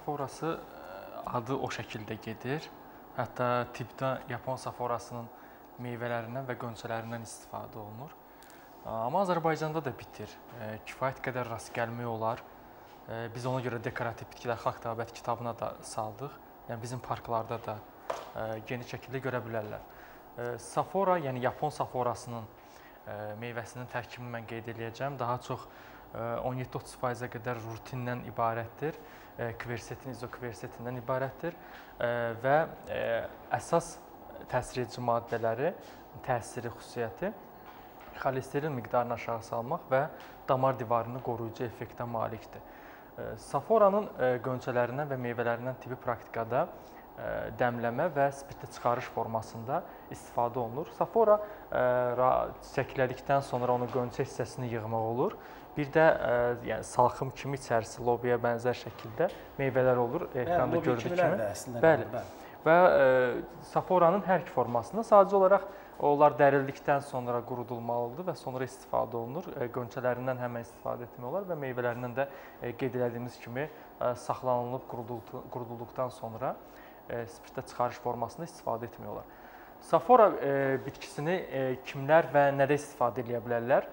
saforası adı o şəkildə gedir. Hətta tibbdə Yapon saforasının meyvələrindən və qönçələrindən istifadə olunur. Amma Azərbaycanda da bitir. Kifayət qədər rast gəlmək olar. Biz ona görə dekorativ bitkilər xalq təbiət kitabına da saldıq. Yəni bizim parklarda da geniş şəkildə görə bilərlər. Safora, yəni Yapon saforasının meyvəsinin tərkibini mən qeyd edəcəm. Daha çox 17-30%-ə qədər rutindən ibarətdir. Kversetin, izokversetindən ibarətdir və əsas təsir edici maddələri, təsiri xüsusiyyəti xolesterin miqdarını aşağı salmaq və damar divarını qoruyucu effektə malikdir. Saforanın qönçələrindən və meyvələrindən tibbi praktikada dəmləmə və spirtli çıxarış formasında istifadə olunur. Safora çəklədikdən sonra onun qönçə hissəsini yığmaq olur. Bir də yəni salxım kimi içərisi lobiya bənzər şəkildə meyvələr olur. Ekranda gördüyünüz kimi. Bəli. Və saforanın hər iki formasında sadəcə olaraq onlar dərildikdən sonra qurudulmalıdır və sonra istifadə olunur. Qönçələrindən həmən istifadə etmək olar və meyvələrindən də qeyd etdiyimiz kimi saxlanılıb qurudulduqdan sonra spirtə çıxarış formasında istifadə etmək olar. Safora bitkisini kimlər və nədə istifadə edə bilərlər?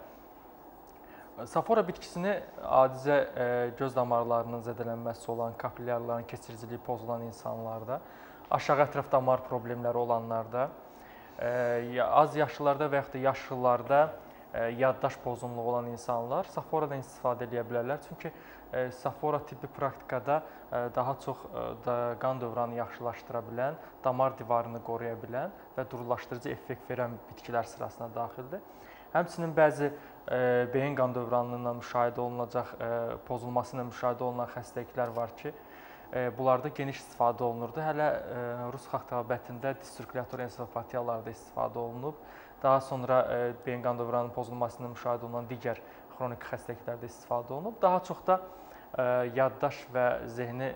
Safora bitkisini adicə göz damarlarının zədələnməsi olan, kapilyarların keçiriciliyi pozulan insanlarda, aşağı ətraf damar problemləri olanlarda, az yaşlılarda və yaxud da yaşlılarda yaddaş pozğunluğu olan insanlar saforadan istifadə edə bilərlər. Çünki safora tibbi praktikada daha çox qan dövranı yaxşılaşdıra bilən, damar divarını qoruya bilən və durulaşdırıcı effekt verən bitkilər sırasına daxildir. Həmçinin bəzi beyin qan dövranından müşahidə olunacaq, pozulması ilə müşahidə olunan xəstəliklər var ki, bunlarda geniş istifadə olunurdu. Hələ Rus xalq təbabətində disirkulyator ensefalopatiyalarda istifadə olunub. Daha sonra beyin qan dövranının pozulması ilə müşahidə olunan digər xroniki xəstəliklərdə istifadə olunub. Daha çox da yaddaş və zehni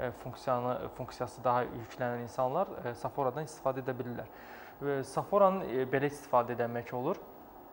funksiyası daha yüklənən insanlar saforadan istifadə edə bilirlər. Saforanın belə istifadə edilmək olur.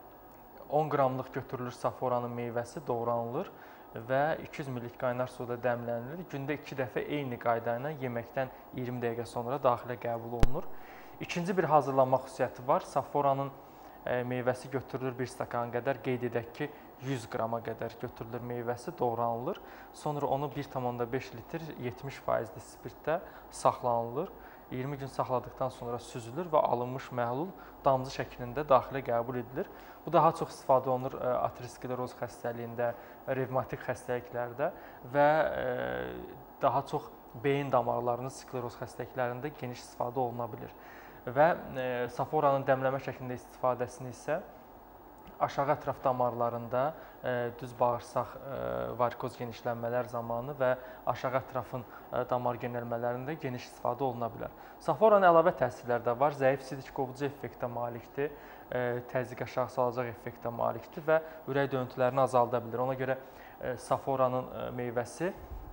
10 qramlıq götürülür saforanın meyvəsi, doğranılır və 200 ml qaynar suda dəmlənilir. Gündə 2 dəfə eyni qayda ilə yeməkdən 20 dəqiqə sonra daxilə qəbul olunur. İkinci bir hazırlanma xüsusiyyəti var. Saforanın meyvəsi götürülür 1 stakan qədər, qeyd edək ki, 100 qrama qədər götürülür meyvəsi, doğranılır. Sonra onu 1,5 litr 70%-li spirtdə saxlanılır. 20 gün saxladıqdan sonra süzülür və alınmış məhlul damcı şəklində daxilə qəbul edilir. Bu daha çox istifadə olunur ateroskleroz xəstəliyində, revmatik xəstəliklərdə və daha çox beyin damarlarının skleroz xəstəliklərində geniş istifadə oluna bilir. Və saforanın dəmləmə şəklində istifadəsini isə aşağı ətraf damarlarında düz bağırsaq varikoz genişlənmələr zamanı və aşağı ətrafın damar genəlmələrində geniş istifadə oluna bilər. Saforanın əlavə təsirləri də var. Zəif sidik qovucu effektə malikdir, təzyiq aşağı salacaq effektə malikdir və ürək döyüntülərini azalda bilir. Ona görə saforanın meyvəsi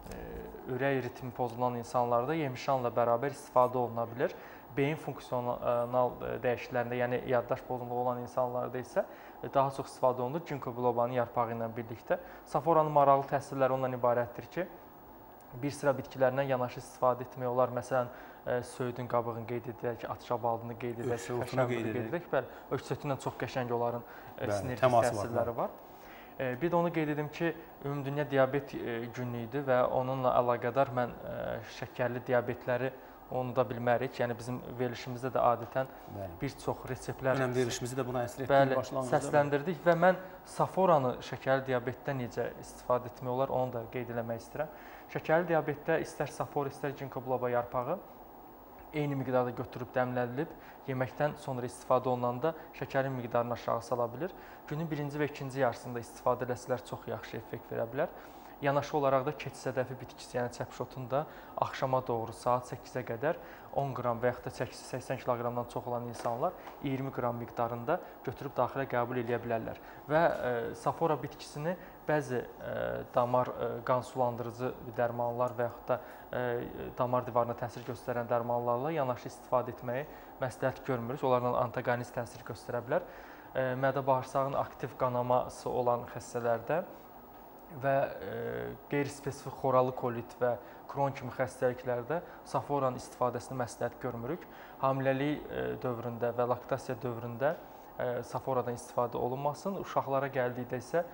ürək ritmi pozulan insanlarda yemişanla bərabər istifadə oluna bilir. Beyin funksional dəyişikliklərində, yəni yaddaş pozğunluğu olan insanlarda isə daha çox istifadə olunur ginkgo bilobanın yarpağı ilə birlikdə. Saforanın maraqlı təsirləri ondan ibarətdir ki, bir sıra bitkilərdən yanaşı istifadə etmək olar. Məsələn, söyüdün qabığını qeyd edək, atşabaldını qeyd edək, xəşəngini qeyd edək. Bəli, öksötü ilə çox qəşəng onların sinerji təsirləri var. Bir də onu qeyd edim ki, Ümumdünya Diabet günü idi və onunla əlaqədar mən şəkərli diabetləri unuda bilmərik. Yəni bizim verilişimizdə də adətən bir çox reseptlər verilişimizi də buna əsr etdik başlanğıcda səsləndirdik və mən saforanı şəkərli diabetdə necə istifadə etmək olar, onu da qeyd eləmək istəyirəm. Şəkərli diabetdə istər safora, istər ginkgo biloba yarpağı eyni miqdarda götürüb dəmlənilib, yeməkdən sonra istifadə olunanda şəkərin miqdarını aşağı sala bilir. Günün birinci və ikinci yarısında istifadə eləsələr çox yaxşı effekt verə bilər. Yanaşı olaraq da keçi sədəfi bitkisi, yəni çəpşotun da axşama doğru saat 8-ə qədər 10 qram və yaxud da çəkisi 80 kiloqramdan çox olan insanlar 20 qram miqdarında götürüb daxilə qəbul edə bilərlər. Və safora bitkisini bəzi damar qan sulandırıcı dərmanlar və yaxud da damar divarına təsir göstərən dərmanlarla yanaşı istifadə etməyi məsləhət görmürük. Onlarla antagonist təsir göstərə bilər. Mədə-bağırsağın aktiv qanaması olan xəstələrdə və qeyri-spesifik xoralı kolit və kron kimi xəstəliklərdə saforanın istifadəsini məsləhət görmürük. Hamiləlik dövründə və laktasiya dövründə saforadan istifadə olunmasın. Uşaqlara gəldikdə isə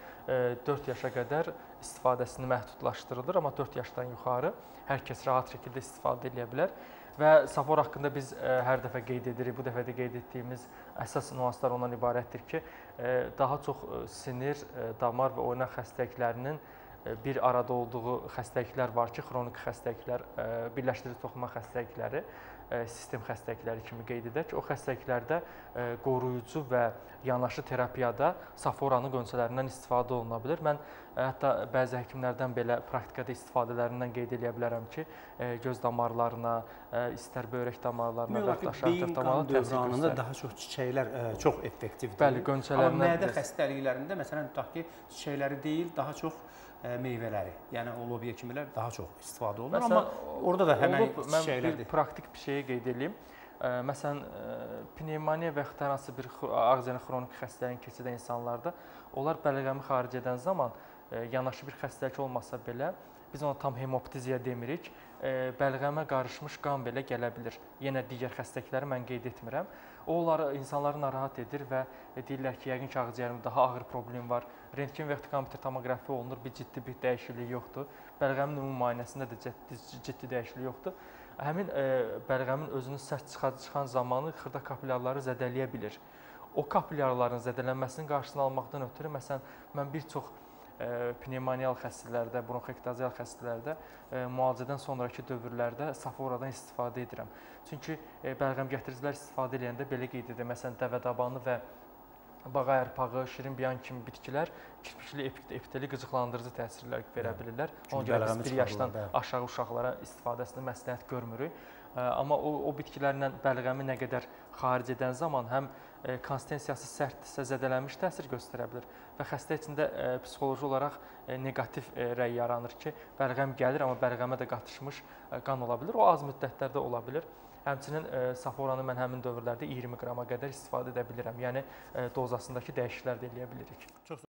4 yaşa qədər istifadəsini məhdudlaşdırılır, amma 4 yaşdan yuxarı hər kəs rahat şəkildə istifadə edə bilər. Və safor haqqında biz hər dəfə qeyd edirik, bu dəfə də qeyd etdiyimiz əsas nüanslar ondan ibarətdir ki, daha çox sinir, damar və oynaq xəstəliklərinin bir arada olduğu xəstəliklər var ki, xroniki xəstəliklər, birləşdirici toxunma xəstəlikləri, sistem xəstəlikləri kimi qeyd edək. O xəstəliklərdə qoruyucu və yanaşı terapiyada saforanın qönçələrindən istifadə oluna bilər. Mən hətta bəzi həkimlərdən belə praktikada istifadələrindən qeyd edə bilərəm ki, göz damarlarına, istər böyrək damarlarına və ya şahtar damarlarına təsir dövranında daha çox çiçəklər çox effektivdir. Bəli, qönçələrindən. Amma mədə xəstəliklərində məsələn tutaq ki, çiçəkləri deyil, daha çox meyvələri, yəni o lobiya kimilər daha çox istifadə olunur. Amma orada da həmin çiçəklərdir. Mən bir praktik bir şeyi qeyd edeyim. Məsələn, pnevmoniya və yaxud hər hansı bir ağziyana xroniki xəstəliyin keçirən insanlarda onlar bəlğəmi xaric edən zaman yanaşı bir xəstəlik olmasa belə, biz ona tam hemoptiziya demirik, bəlğəmə qarışmış qan belə gələ bilir. Yenə digər xəstəlikləri mən qeyd etmirəm. O, insanları narahat edir və deyirlər ki, yəqin ki, ağciyərimdə daha ağır problem var. Rentgen və yaxud kompüter tomoqrafiya olunur, ciddi bir dəyişiklik yoxdur. Bəlğəmin ümumi müayinəsində də ciddi dəyişiklik yoxdur. Həmin bəlğəmin özünü sərt çıxan zamanı xırda kapillarları zədələyə bilir. O kapillarların zədələnməsinin qarşısını almaqdan ötürü, məsələn, mən bir çox pnevmoniyal xəstələrdə, bronxektazial xəstələrdə müalicədən sonraki dövrlərdə saforadan istifadə edirəm. Çünki bəlğəm gətiricilər istifadə edəndə belə qeyd edir. Məsələn, dəvədabanı və bağa yarpağı, şirin biyan kimi bitkilər kirpikli epiteli qıcıqlandırıcı təsirlər verə bilirlər. Ona görə biz 1 yaşdan aşağı uşaqlara istifadəsini məsləhət görmürük. Amma o bitkilərlə bəlğəmi nə qədər xaric edən zaman həm konsistensiyası sərtdirsə zədələnmiş təsir göstərə bilər və xəstə içində psixoloji olaraq neqativ rəy yaranır ki, bəlğəm gəlir, amma bəlğəmə də qatışmış qan ola bilər. O az müddətlərdə ola bilər. Həmçinin saforanı mən həmin dövrlərdə 20 qrama qədər istifadə edə bilirəm. Yəni dozasındakı dəyişikliklər də eləyə bilirik.